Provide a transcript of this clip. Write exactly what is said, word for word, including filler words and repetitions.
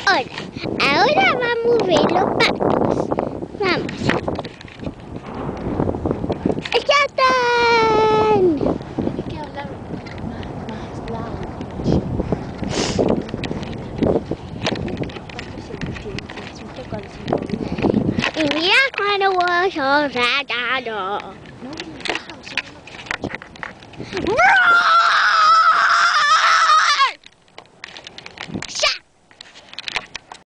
Hola, ahora vamos a ver los patos. Vamos. ¡Ya están! Tienes que hablar más, más loud. Y mira cuando vos sos rayado. No, no, no, no, no, no, no, no, no, no, ¡No!